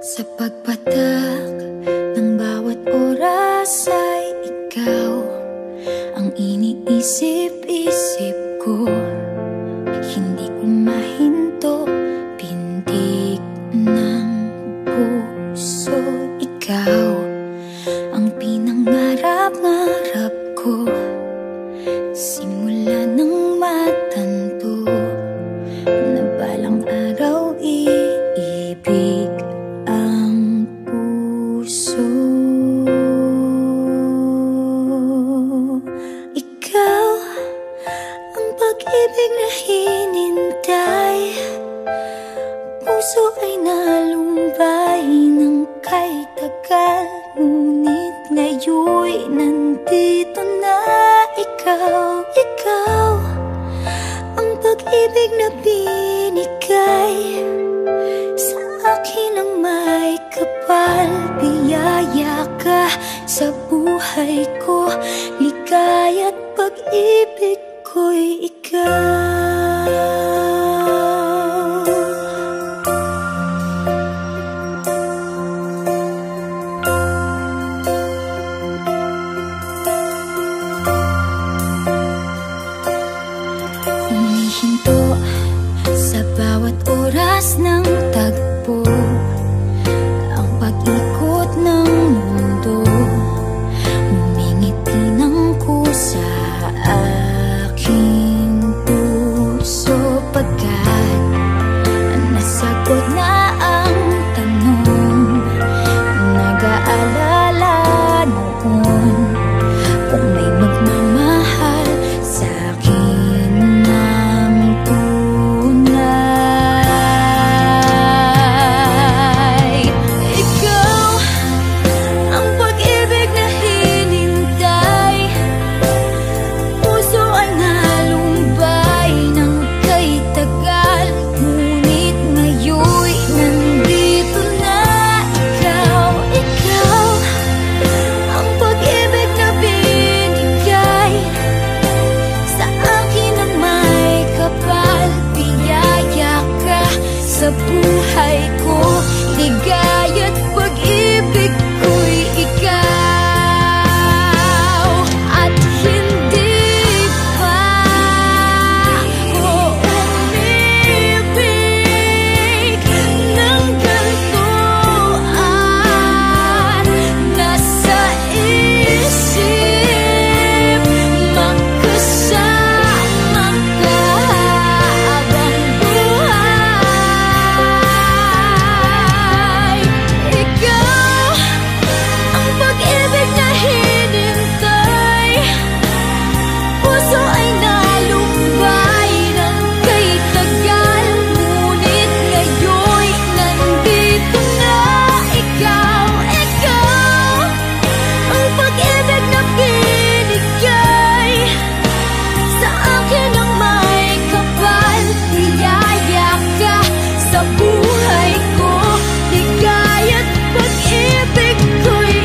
Sa pagpatak ng bawat oras ay ikaw ang iniisip-isip ko. Hindi ko mahinto, pintig ng puso. Ikaw ang pinangarap-ngarap ko, simula ng matanto na balang araw iibig ang puso. Ikaw ang pag-ibig na hinintay, puso ay nalumbay ng kay tagal. Ngunit ngayon'y nandito na ikaw. Ikaw ang pag-ibig na binigay sa akin ang may kapal. Biyaya ka sa buhay ko, ligaya't pag-ibig ko'y ikaw. Humihinto sa bawat oras ng tagpo, ang pag-ikot ng mundo. Humingiti ng kusa aking puso, pagkat nasagot na ang tanong. Nag-aalala noon kung may magmamahal sa akin ng tunay. Ikaw ang pag-ibig na hinintay, puso ay nalumbay ng kay tagal. Ngunit ngayon'y nandito na ikaw. Ikaw ang pag-ibig na binigay sa akin ang may kapal. Biyaya ka sa buhay ko, ligaya't pag-ibig ko'y ikaw. At hindi pa ako umibig ng ganito, at nasa isip magkasama ka habang buhay. Ikaw ang pag-ibig na hinintay, puso ay nalumbay ng kay tagal. Ngunit ngayon'y nandito na ikaw. Ikaw ang pag-ibig na binigay sa akin ang may kapal. Biyaya ka sa buhay ko, ligaya't pag-ibig ko'y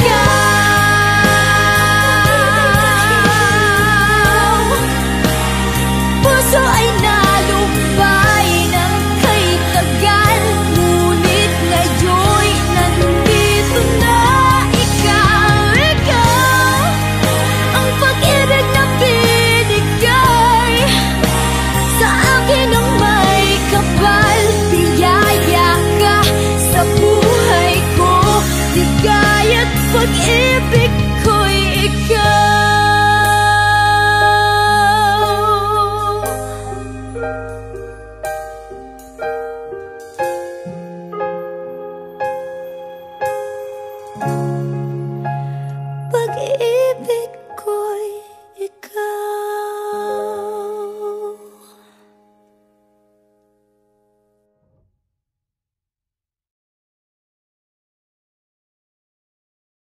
ikaw. Puso ay nalumbay ng kay tagal. Ngunit ngayon'y nandito na ikaw. Ikaw ang pag-ibig na binigay sa akin ang may kapal. Biyaya ka sa buhay ko, ligaya't pag-ibig ko'y ikaw.